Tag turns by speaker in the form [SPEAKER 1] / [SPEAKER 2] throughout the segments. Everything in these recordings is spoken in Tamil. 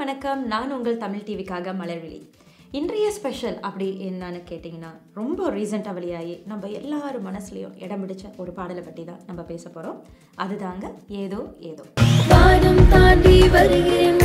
[SPEAKER 1] வணக்கம். நான் உங்கள் தமிழ் டிவிக்காக மலர்விழி. இன்றைய ஸ்பெஷல் அப்படி என்னன்னு கேட்டிங்கன்னா, ரொம்ப ரீசெண்டாக வெளியாகி நம்ம எல்லாரும் மனசுலையும் இடம் பிடிச்ச ஒரு பாடலை பற்றி தான் நம்ம பேச போகிறோம். அதுதாங்க ஏதோ ஏதோ. வானம் தாண்டி வருகிறேன்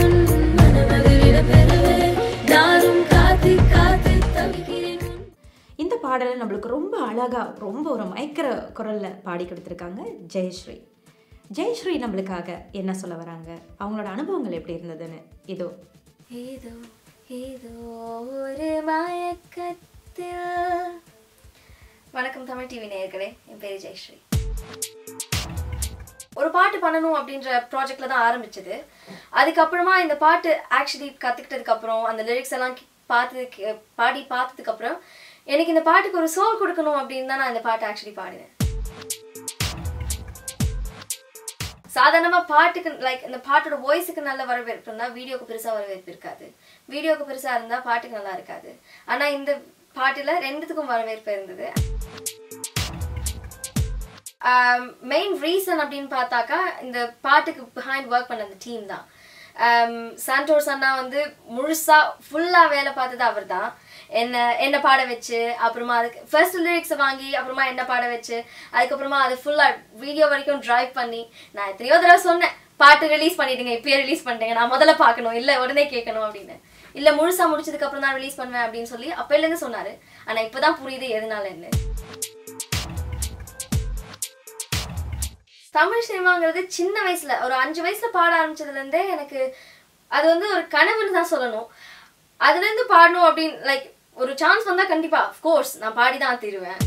[SPEAKER 1] இந்த பாடலை நம்மளுக்கு ரொம்ப அழகாக, ரொம்ப ஒரு மயக்கிற குரலில் பாடி கொடுத்துருக்காங்க ஜெயஸ்ரீ. ஜெயஸ்ரீ நம்மளுக்காக என்ன சொல்ல வராங்க, அவங்களோட அனுபவங்கள் எப்படி இருந்ததுன்னு இதோ.
[SPEAKER 2] ஏதோ ஏதோ ஒரு மயக்கத்தில். வணக்கம் தமிழ் டிவி நேயர்களே, என் பேர் ஜெயஸ்ரீ. ஒரு பாட்டு பண்ணணும் அப்படின்ற ப்ராஜெக்ட்ல தான் ஆரம்பிச்சது. அதுக்கப்புறமா இந்த பாட்டு ஆக்சுவலி கற்றுக்கிட்டதுக்கு அப்புறம், அந்த லிரிக்ஸ் எல்லாம் பாடி பார்த்ததுக்கு அப்புறம் எனக்கு இந்த பாட்டுக்கு ஒரு சோல் கொடுக்கணும் அப்படின்னு தான் நான் இந்த பாட்டு ஆக்சுவலி பாடினேன். சாதாரணமாக பாட்டுக்கு இந்த பாட்டோட வாய்ஸுக்கு நல்ல வரவேற்பு இருந்தால் வீடியோக்கு பெருசாக வரவேற்பு இருக்காது. வீடியோக்கு பெருசாக இருந்தால் பாட்டுக்கு நல்லா இருக்காது. ஆனால் இந்த பாட்டில் ரெண்டுத்துக்கும் வரவேற்பு இருந்தது. மெயின் ரீசன் அப்படின்னு பார்த்தாக்கா, இந்த பாட்டுக்கு பிஹைண்ட் ஒர்க் பண்ண அந்த டீம் தான். சாண்டோஸ் அண்ணா முழுசாக ஃபுல்லாக வேலை பார்த்தது அவர் தான். என்ன பாட வச்சு, அப்புறமா அதுக்கு ஃபர்ஸ்ட் லிரிக்ஸை வாங்கி அப்புறமா என்ன பாட வச்சு, அதுக்கப்புறமா அது ஃபுல்லாக வீடியோ வரைக்கும் ட்ரைவ் பண்ணி, நான் எத்தனையோ தடவை சொன்னேன், பாட்டு ரிலீஸ் பண்ணிடுங்க, இப்பயே ரிலீஸ் பண்ணிட்டேங்க, நான் முதல்ல பார்க்கணும், இல்லை உடனே கேட்கணும் அப்படின்னு. இல்லை முழுசாக முடிச்சதுக்கு அப்புறம் தான் ரிலீஸ் பண்ணுவேன் அப்படின்னு சொல்லி அப்போலேருந்து சொன்னார். ஆனால் இப்போ தான் புரியுது எதனாலன்னு. தமிழ் சினிமாங்கிறது சின்ன வயசுல, ஒரு 5 வயசுல பாட ஆரம்பிச்சதுலேருந்தே எனக்கு அது ஒரு கனவுன்னு தான் சொல்லணும். அதுலேருந்து பாடணும் அப்படின்னு ஒரு சான்ஸ் வந்தா கண்டிப்பா அஃப்கோர்ஸ் நான் பாடிதான் தீருவேன்.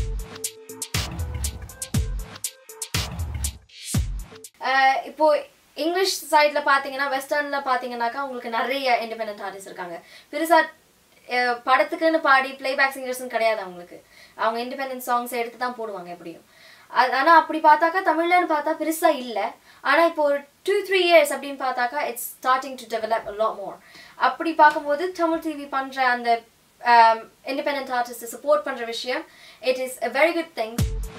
[SPEAKER 2] இப்போ இங்கிலீஷ் சைட்ல பாத்தீங்கன்னா, வெஸ்டர்ன்ல பாத்தீங்கன்னாக்கா உங்களுக்கு நிறைய இண்டிபெண்டன்ட் ஆர்டிஸ்ட் இருக்காங்க. பெருசா படத்துக்குன்னு பாடி பிளேபேக் சிங்கர்ஸ்ன்னு கிடையாது அவங்களுக்கு. அவங்க இண்டிபெண்டன்ட் சாங்ஸ் எடுத்து தான் போடுவாங்க எப்படியும். ஆனா அப்படி பார்த்தாக்கா தமிழ்லன்னு பார்த்தா பெருசா இல்லை. ஆனா இப்போ ஒரு 2-3 years அப்படின்னு பார்த்தாக்கா it's starting to develop a lot more. அப்படி பார்க்கும்போது தமிழ் டிவி பண்ற அந்த independent artists சப்போர்ட் பண்ற விஷயம், it is a very good thing.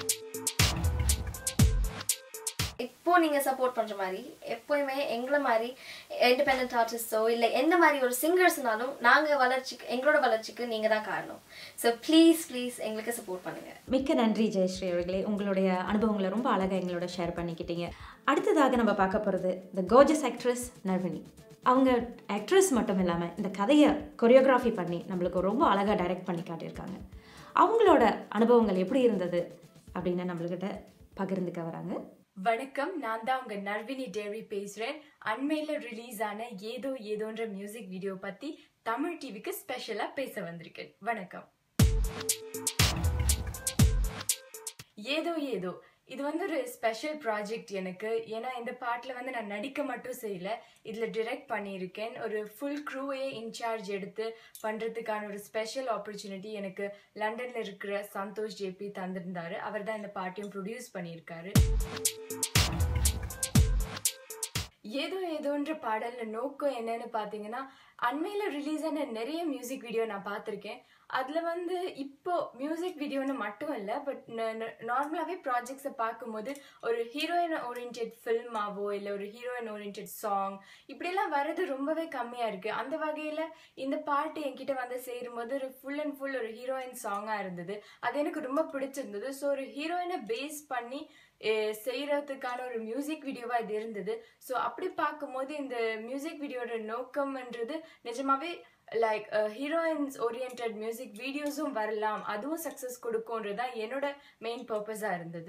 [SPEAKER 2] இப்போ நீங்க சப்போர்ட் பண்ற மாதிரி எப்பவுமே எங்களை மாதிரி இண்டிபெண்டன்ட் ஆர்டிஸ்டோ இல்லை எந்த மாதிரி ஒரு சிங்கர்ஸ்னாலும் நாங்க வளர்ச்சிக்கு, எங்களோட வளர்ச்சிக்கு நீங்க தான் காரணம். ஸோ ப்ளீஸ் எங்களுக்கு சப்போர்ட் பண்ணுங்க.
[SPEAKER 1] மிக்க நன்றி ஜெயஸ்ரீ அவர்களே, உங்களுடைய அனுபவங்களை ரொம்ப அழகாக எங்களோட ஷேர் பண்ணிக்கிட்டீங்க. அடுத்ததாக நம்ம பார்க்க போகிறது த கோர்ஜஸ் ஆக்ட்ரஸ் நர்வினி. அவங்க ஆக்ட்ரஸ் மட்டும் இல்லாமல் இந்த கதையை கொரியோகிராஃபி பண்ணி நம்மளுக்கு ரொம்ப அழகாக டைரக்ட் பண்ணி காட்டியிருக்காங்க. அவங்களோட அனுபவங்கள் எப்படி இருந்தது அப்படின்னு நம்மள்கிட்ட பகிர்ந்துக்க வராங்க.
[SPEAKER 3] வணக்கம், நான் தான் உங்க நர்வினி டேரி பேசுறேன். அண்மையில ரிலீஸ் ஆன ஏதோ ஏதோன்ற மியூசிக் வீடியோ பத்தி தமிழ் டிவிக்கு ஸ்பெஷலா பேச வந்திருக்கேன். வணக்கம். ஏதோ ஏதோ இது ஒரு ஸ்பெஷல் ப்ராஜெக்ட் எனக்கு. ஏன்னா இந்த பாட்டில் நான் நடிக்க மட்டும் செய்யல, இதில் டிரெக்ட் பண்ணியிருக்கேன். ஒரு ஃபுல் க்ரூவையே இன்சார்ஜ் எடுத்து பண்ணுறதுக்கான ஒரு ஸ்பெஷல் ஆப்பர்ச்சுனிட்டி எனக்கு லண்டனில் இருக்கிற சந்தோஷ் ஜேபி தந்திருந்தாரு. அவர் தான் இந்த பாட்டையும் ப்ரொடியூஸ் பண்ணியிருக்காரு. ஏதோ ஏதோன்ற பாடலில் நோக்கம் என்னன்னு பார்த்தீங்கன்னா, அண்மையில் ரிலீஸ் ஆன நிறைய மியூசிக் வீடியோ நான் பார்த்துருக்கேன். அதில் இப்போ மியூசிக் வீடியோன்னு மட்டும் இல்லை, பட் நார்மலாகவே ப்ராஜெக்ட்ஸை பார்க்கும்போது ஒரு ஹீரோயின் ஓரியன்டட் ஃபில்மாவோ இல்லை ஒரு ஹீரோயின் ஓரியன்டட் சாங் இப்படியெல்லாம் வர்றது ரொம்பவே கம்மியாக இருக்குது. அந்த வகையில் இந்த பாட்டு என்கிட்ட சேரும்போது ஒரு ஃபுல் அண்ட் ஃபுல் ஒரு ஹீரோயின் சாங்காக இருந்தது. அது எனக்கு ரொம்ப பிடிச்சிருந்தது. ஸோ ஒரு ஹீரோயினை பேஸ் பண்ணி செய்யறதுக்கான ஒரு மியூசிக் வீடியோவா இது இருந்தது. ஸோ அப்படி பார்க்கும்போது இந்த மியூசிக் வீடியோட நோக்கம்ன்றது நிஜமாவே ஹீரோயின்ஸ் ஓரியன்டட் மியூசிக் வீடியோஸும் வரலாம், அதுவும் சக்சஸ் கொடுக்கும்ன்றதுதான் என்னோட மெயின் பர்பஸா இருந்தது.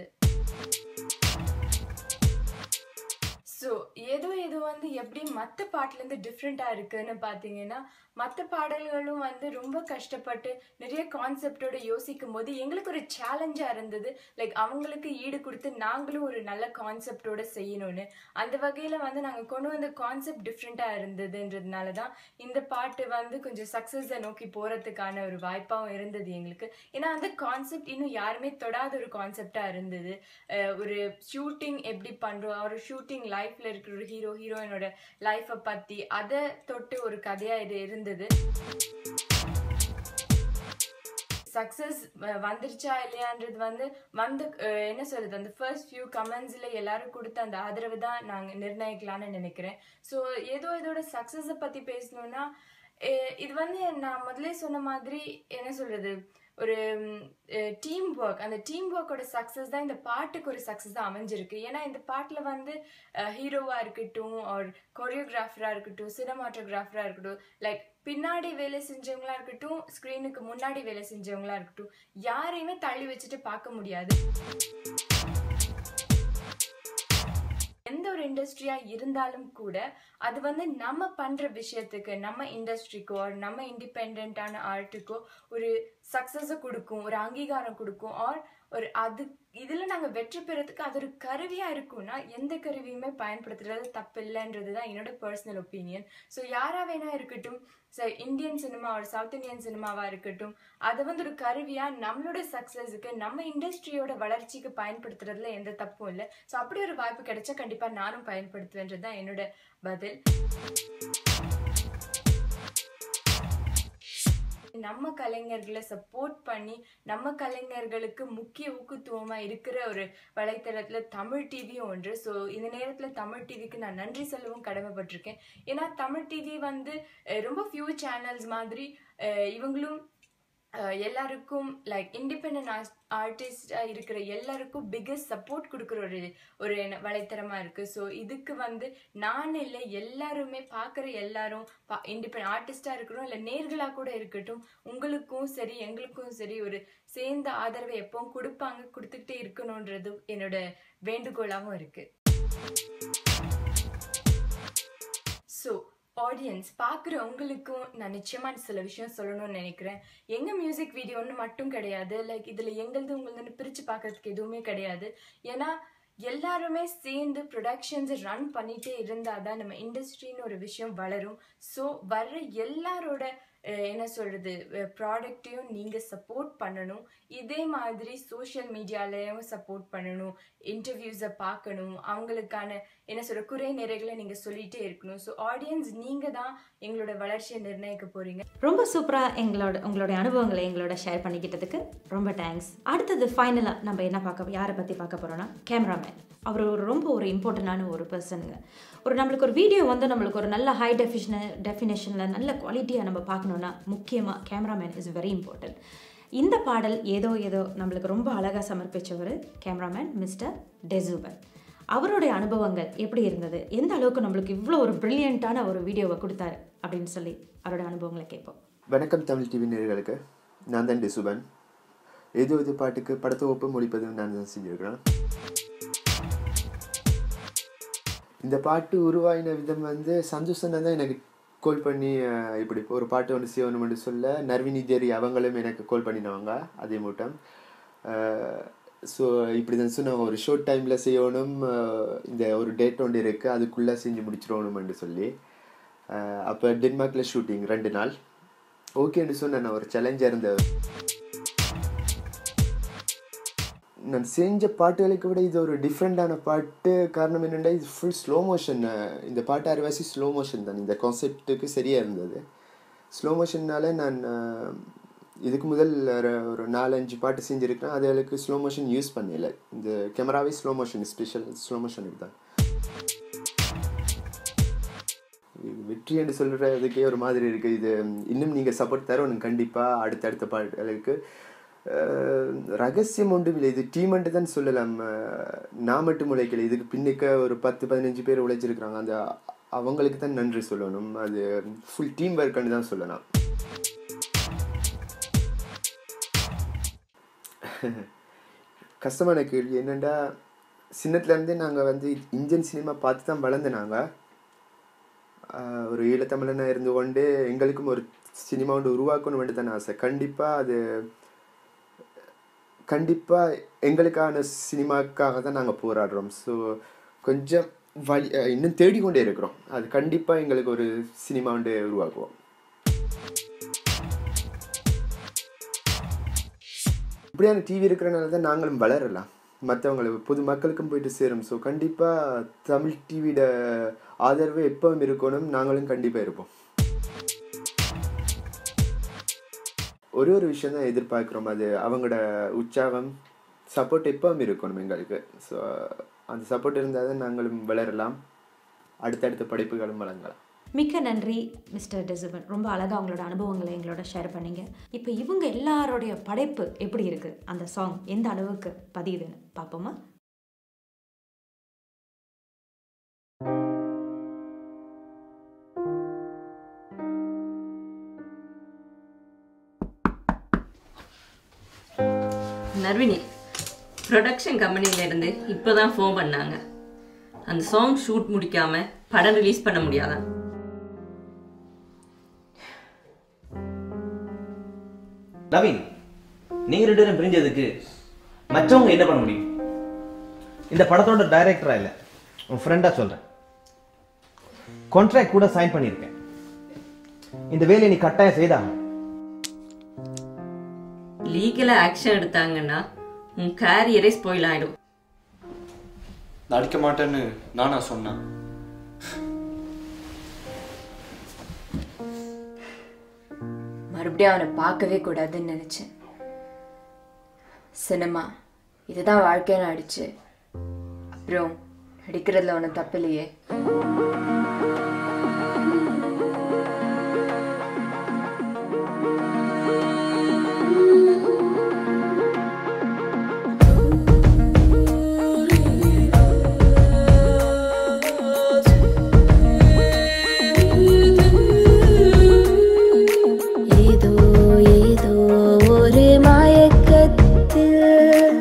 [SPEAKER 3] ஸோ ஏதோ ஏதோ எப்படி மற்ற பாட்டிலேருந்து டிஃப்ரெண்ட்டாக இருக்குன்னு பார்த்தீங்கன்னா, மற்ற பாடல்களும் ரொம்ப கஷ்டப்பட்டு நிறைய கான்செப்டோட யோசிக்கும் போது எங்களுக்கு ஒரு சேலஞ்சாக இருந்தது. அவங்களுக்கு ஈடு கொடுத்து நாங்களும் ஒரு நல்ல கான்செப்டோட செய்யணும்னு. அந்த வகையில் நாங்கள் கொண்டு வந்த கான்செப்ட் டிஃப்ரெண்ட்டாக இருந்ததுன்றதுனால தான் இந்த பாட்டு கொஞ்சம் சக்ஸஸை நோக்கி போகிறதுக்கான ஒரு வாய்ப்பாகவும் இருந்தது எங்களுக்கு. ஏன்னா அந்த கான்செப்ட் இன்னும் யாருமே தொடாத ஒரு கான்செப்டாக இருந்தது. ஒரு ஷூட்டிங் எப்படி பண்ணுறோம், ஒரு ஷூட்டிங் லைஃப்ல இருக்கிற ஒரு ஹீரோயினோட லைஃப்பை பற்றி அதை தொட்டு ஒரு கதையாக இது இருந்தது. சக்ஸஸ் வந்துருச்சா இல்லையான்றது என்ன சொல்றது, அந்த ஃபர்ஸ்ட் ஃபியூ கமெண்ட்ஸ்ல எல்லாரும் கொடுத்த அந்த ஆதரவு தான் நாங்கள் நிர்ணயிக்கலாம்னு நினைக்கிறேன். ஸோ இதோட சக்ஸஸை பற்றி பேசணும்னா, இது நான் முதலே சொன்ன மாதிரி என்ன சொல்றது, ஒரு டீம் ஒர்க், அந்த டீம் ஒர்க்கோட சக்ஸஸ் தான் இந்த பாட்டுக்கு ஒரு சக்ஸஸ் தான் அமைஞ்சிருக்கு. ஏன்னா இந்த பாட்டில் ஹீரோவாக இருக்கட்டும், ஒரு கொரியோகிராஃபராக இருக்கட்டும், சினிமாட்டோகிராஃபராக இருக்கட்டும், லைக் பின்னாடி வேலை செஞ்சவங்களா இருக்கட்டும், ஸ்க்ரீனுக்கு முன்னாடி வேலை செஞ்சவங்களா இருக்கட்டும், யாரையுமே தள்ளி வச்சுட்டு பார்க்க முடியாது. எந்த ஒரு இண்டஸ்ட்ரியா இருந்தாலும் கூட அது நம்ம பண்ற விஷயத்துக்கு, நம்ம இண்டஸ்ட்ரிக்கோ நம்ம இண்டிபெண்டான ஆர்ட்டுக்கோ ஒரு சக்சஸ கொடுக்கும், ஒரு அங்கீகாரம் கொடுக்கும். ஆர் ஒரு இதுல நாங்க வெற்றி பெறதுக்கு அது ஒரு கருவியா இருக்கும்னா எந்த கருவியுமே பயன்படுத்துறது தப்பு இல்லைன்றதுதான் என்னோட பர்சனல் ஒப்பீனியன். ஸோ யாரா வேணா இருக்கட்டும், இந்தியன் சினிமா ஒரு சவுத் இந்தியன் சினிமாவா இருக்கட்டும், அதை ஒரு கருவியா நம்மளோட சக்சஸுக்கு, நம்ம இண்டஸ்ட்ரியோட வளர்ச்சிக்கு பயன்படுத்துறதுல எந்த தப்பும் இல்லை. ஸோ அப்படி ஒரு வாய்ப்பு கிடைச்சா கண்டிப்பா நானும் பயன்படுத்துவேன்றதுதான் என்னோட பதில். நம்ம கலைஞர்களை சப்போர்ட் பண்ணி நம்ம கலைஞர்களுக்கு முக்கிய ஊக்கத்துவமா இருக்கிற ஒரு வலைத்தளத்துல தமிழ் டிவியும் ஒன்று. ஸோ இந்த நேரத்துல தமிழ் டிவிக்கு நான் நன்றி சொல்லவும் கடமைப்பட்டிருக்கேன். ஏன்னா தமிழ் டிவி ரொம்ப ஃபியூ சேனல்ஸ் மாதிரி இவங்களும் எல்லாருக்கும் லைக் இண்டிபெண்ட் ஆர்டிஸ்டா இருக்கிற எல்லாருக்கும் பிகெஸ்ட் சப்போர்ட் கொடுக்குற ஒரு வலைத்தளமா இருக்கு. ஸோ இதுக்கு நான் இல்லை, எல்லாருமே பார்க்குற எல்லாரும் இண்டிபெண்ட் ஆர்டிஸ்டா இருக்கணும், இல்லை நேர்களா கூட இருக்கட்டும், உங்களுக்கும் சரி எங்களுக்கும் சரி ஒரு சேர்ந்த ஆதரவை எப்பவும் கொடுத்துக்கிட்டே இருக்கணும்ன்றது என்னோட வேண்டுகோளாகவும் இருக்கு. ஸோ ஆடியன்ஸ் பார்க்குற உங்களுக்கும் நான் நிச்சயமா சில விஷயம் சொல்லணும்னு நினைக்கிறேன். எங்க மியூசிக் வீடியோன்னு மட்டும் கிடையாது, லைக் இதுல எங்களது உங்களதுன்னு பிரிச்சு பார்க்கறதுக்கு எதுவுமே கிடையாது. ஏன்னா எல்லாருமே சேர்ந்து ப்ரொடக்ஷன்ஸ் ரன் பண்ணிட்டே இருந்தாதான் நம்ம இண்டஸ்ட்ரின்னு ஒரு விஷயம் வளரும். ஸோ வர்ற எல்லாரோட என்ன சொல்றது ப்ராடக்டையும் நீங்க சப்போர்ட் பண்ணணும். இதே மாதிரி சோஷியல் மீடியாலையும் சப்போர்ட் பண்ணணும், இன்டர்வியூஸை பார்க்கணும், அவங்களுக்கான என்ன சொல்ற குறை நிறைகளை நீங்க சொல்லிட்டே இருக்கணும். ஸோ ஆடியன்ஸ் நீங்க தான் எங்களோட வளர்ச்சியை நிர்ணயிக்க போறீங்க.
[SPEAKER 1] ரொம்ப சூப்பரா உங்களுடைய அனுபவங்களை எங்களோட ஷேர் பண்ணிக்கிட்டதுக்கு ரொம்ப தேங்க்ஸ். அடுத்தது ஃபைனலா நம்ம என்ன யாரை பத்தி பார்க்க போறோம்னா கேமராமேன். அவர் ரொம்ப இம்பார்ட்டண்டான ஒரு பர்சனுங்க. நம்மளுக்கு ஒரு வீடியோ நம்மளுக்கு ஒரு நல்ல ஹை டெஃபினேஷனில் நல்ல குவாலிட்டியாக நம்ம பார்க்கணுன்னா முக்கியமாக கேமராமேன் இஸ் வெரி இம்பார்ட்டன்ட். இந்த பாடல் ஏதோ நம்மளுக்கு ரொம்ப அழகாக சமர்ப்பித்தவர் கேமராமேன் மிஸ்டர் டெசூபன். அவருடைய அனுபவங்கள் எப்படி இருந்தது, எந்த அளவுக்கு நம்மளுக்கு இவ்வளோ ஒரு பிரில்லியண்ட்டான ஒரு வீடியோவை கொடுத்தாரு அப்படின்னு சொல்லி அவரோட அனுபவங்களை கேட்போம்.
[SPEAKER 4] வணக்கம் தமிழ் டிவி நேயர்களுக்கு, நான் தான் டெசூபன். ஏதோ இது பாட்டுக்கு படத்தொகுப்பு மொழிப்பதும் நான் தான் செஞ்சுருக்கிறேன். இந்த பாட்டு உருவாயின விதம் சந்தோஷம்னா தான் எனக்கு கால் பண்ணி இப்படி ஒரு பாட்டு செய்யணும்னு சொல்ல நர்வினி தேரி அவங்களும் எனக்கு கால் பண்ணினாங்க அதே மூட்டம். ஸோ இப்படி தான் சொன்னாங்க, ஒரு ஷார்ட் டைமில் செய்யணும், இந்த ஒரு டேட் ஒன்று இருக்குது, அதுக்குள்ளே செஞ்சு முடிச்சிடணும்னு சொல்லி. அப்போ டென்மார்க்கில் ஷூட்டிங் 2 நாள். ஓகேன்னு சொன்னேன், நான் ஒரு சேலஞ்சாக இருந்தேன். நான் செஞ்ச பாட்டுகளுக்கு விட இது ஒரு டிஃப்ரெண்டான பாட்டு. காரணம் என்னென்னா இது ஃபுல் ஸ்லோ மோஷன். இந்த பாட்டு அரைவாசி ஸ்லோ மோஷன் தான். இந்த கான்செப்டுக்கு சரியாக இருந்தது. ஸ்லோ மோஷன்னால நான் இதுக்கு முதல் ஒரு 4-5 பாட்டு செஞ்சுருக்கேன். அதுகளுக்கு ஸ்லோ மோஷன் யூஸ் பண்ணல. இந்த கேமராவே ஸ்லோ மோஷன், ஸ்பெஷல் ஸ்லோ மோஷனுக்கு தான். வெற்றி என்று சொல்கிறதுக்கே ஒரு மாதிரி இருக்குது. இது இன்னும் நீங்கள் சப்போர்ட் தரணும் கண்டிப்பாக. அடுத்தடுத்த பாட்டுகளுக்கு ரகசியம் ஒன்றும் இல்லை, இது டீமெண்ட்டு தான் சொல்லலாம். நான் மட்டும் உழைக்கல, இதுக்கு பின்னுக்க ஒரு 10-15 பேர் உழைச்சிருக்கிறாங்க. அந்த அவங்களுக்கு தான் நன்றி சொல்லணும். அது ஃபுல் டீம் ஒர்க்குன்னு தான் சொல்லலாம். கஷ்டமான கேள்வி என்னென்னா, சின்னத்துலேருந்தே நாங்கள் இந்தியன் சினிமா பார்த்து தான் வளர்ந்தனாங்க. ஒரு ஈழத்தமிழனாக இருந்து கொண்டு எங்களுக்கும் ஒரு சினிமா ஒன்று உருவாக்கணும் வேண்டி தான் ஆசை. கண்டிப்பாக எங்களுக்கான சினிமாக்காக தான் நாங்கள் போராடுறோம். ஸோ கொஞ்சம் இன்னும் தேடிக்கொண்டே இருக்கிறோம். அது கண்டிப்பாக எங்களுக்கு ஒரு சினிமா ஒன்று உருவாக்குவோம். இப்படியான டிவி இருக்கிறனால தான் நாங்களும் வளரலாம், மற்றவங்களுக்கு பொது மக்களுக்கும் போயிட்டு சேரும். ஸோ கண்டிப்பாக தமிழ் டிவியோட ஆதரவு எப்பவும் இருக்கணும், நாங்களும் கண்டிப்பாக இருப்போம். ஒரு விஷயம் தான் எதிர்பார்க்குறோம், அது அவங்களோட உற்சாகம் சப்போர்ட் எப்பவும் இருக்கணும் எங்களுக்கு. ஸோ அந்த சப்போர்ட் இருந்தால் தான் நாங்களும் வளரலாம், அடுத்தடுத்த படைப்புகளும் வழங்கலாம்.
[SPEAKER 1] மிக்க நன்றி மிஸ்டர் டெசிபன், ரொம்ப அழகாக அவங்களோட அனுபவங்களை எங்களோட ஷேர் பண்ணீங்க. இப்போ இவங்க எல்லாரோடைய படைப்பு எப்படி இருக்குது, அந்த சாங் எந்த அளவுக்கு பதியுதுன்னு பார்ப்போமா?
[SPEAKER 5] நர்வினி ப்ரொடக்ஷன் கம்பெனிலேருந்து இப்போ தான் ஃபோன் பண்ணாங்க. அந்த சாங் ஷூட் முடிக்காமல் படம் ரிலீஸ் பண்ண முடியாதான்?
[SPEAKER 6] நவீன், நீங்கள் 2 பேரும் பிரிஞ்சதுக்கு மற்றவங்க என்ன பண்ண முடியும்? இந்த படத்தோட டைரக்டராக இல்லை, உன் ஃப்ரெண்டாக சொல்கிறேன். கான்ட்ராக்ட் கூட சைன் பண்ணியிருக்கேன். இந்த வேலையை நீ கட்டாயம் செய்தாங்க.
[SPEAKER 5] லீகலாக ஆக்ஷன் எடுத்தாங்கன்னா உன் கேரியரே ஸ்பாயில் ஆகிடும்.
[SPEAKER 7] நடிக்க மாட்டேன்னு நானா சொன்னேன்?
[SPEAKER 3] மறுபடியும் அவனை பார்க்கவே கூடாதுன்னு நினைச்சேன். சினிமா இதுதான் வாழ்க்கைன்னு ஆயிடுச்சு. அப்புறம் நடிக்கிறதுல ஒன்றும் தப்பு இல்லையே.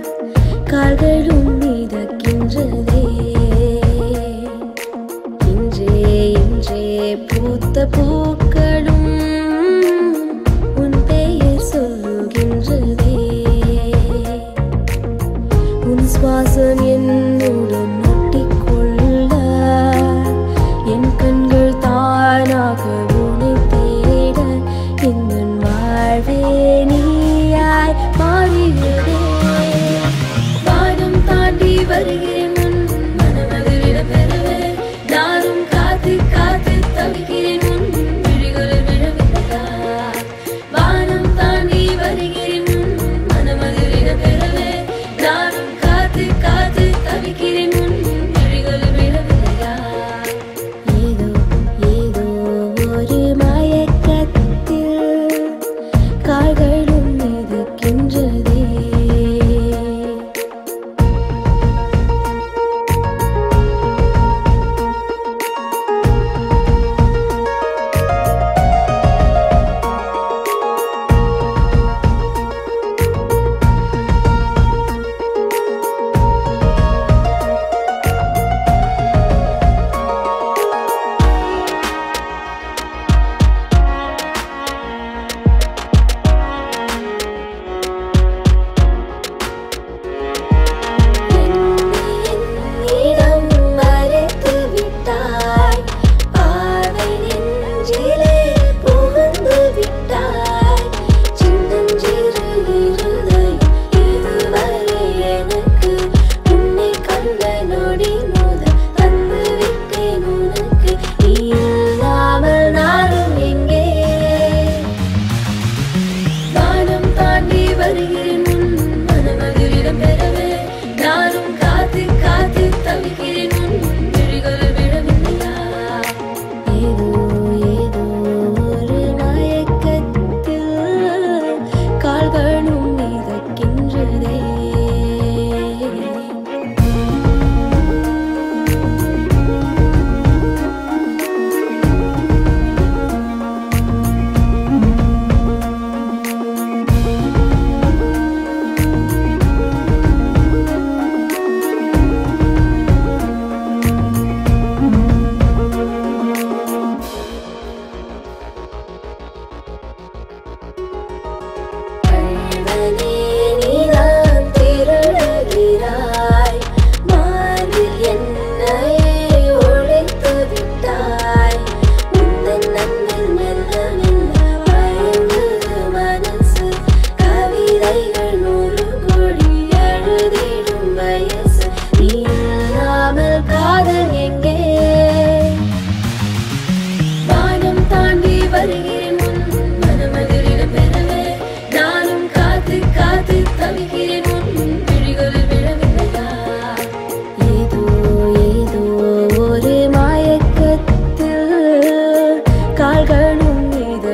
[SPEAKER 8] கால்களும் மிதக்கின்றதே,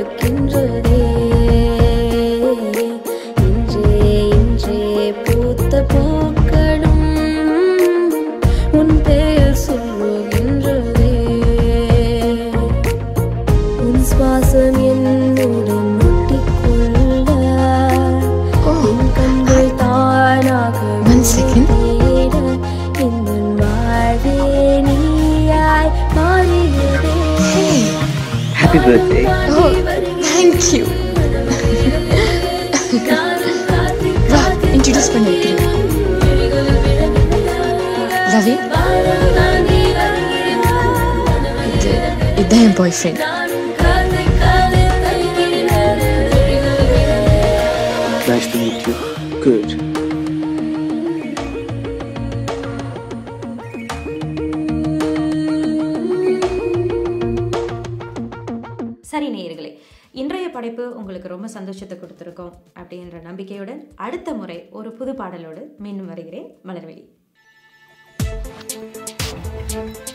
[SPEAKER 8] மறக்கின்றதே இன்றே இன்றே பூத்த பூக்களும் உன் பெயர் சொல்லுகின்றதே உன் சுவாசம் என்னுடன் ஒட்டிக்கொள்ள என் கண்கள் தானாக தேட இந்த வாழ்வே நீயாய் மாறியதே.
[SPEAKER 6] Happy birthday.
[SPEAKER 8] Oh, thank you. வா, introduce பண்ணி வைக்கிறேன். ரவி, இதுதான் என் boyfriend.
[SPEAKER 4] Nice to meet you. Good.
[SPEAKER 1] சரி நேயர்களே, இன்றைய படைப்பு உங்களுக்கு ரொம்ப சந்தோஷத்தை கொடுத்துருக்கோம் அப்படின்ற நம்பிக்கையுடன் அடுத்த முறை ஒரு புது பாடலோடு மீண்டும் வருகிறேன். மலர்விழி.